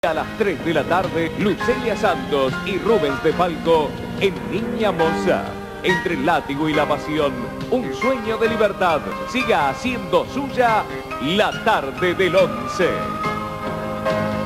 A las 3 de la tarde, Lucelia Santos y Rubens de Falco en Niña Moza. Entre el látigo y la pasión, un sueño de libertad. Siga haciendo suya la tarde del 11.